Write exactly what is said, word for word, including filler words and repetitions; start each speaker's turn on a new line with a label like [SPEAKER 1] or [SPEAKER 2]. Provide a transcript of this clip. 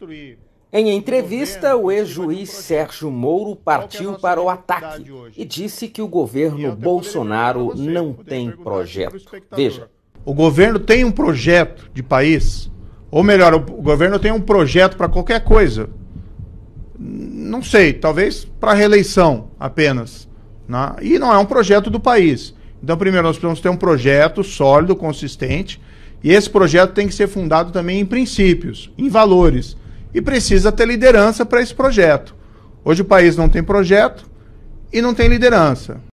[SPEAKER 1] construir.
[SPEAKER 2] Em entrevista, o ex-juiz Sérgio Moro partiu para o ataque e disse que o governo Bolsonaro não tem projeto. Veja.
[SPEAKER 1] O governo tem um projeto de país, ou melhor, o governo tem um projeto para qualquer coisa. Não sei, talvez para reeleição apenas, né? E não é um projeto do país. Então, primeiro, nós precisamos ter um projeto sólido, consistente, e esse projeto tem que ser fundado também em princípios, em valores. E precisa ter liderança para esse projeto. Hoje o país não tem projeto e não tem liderança.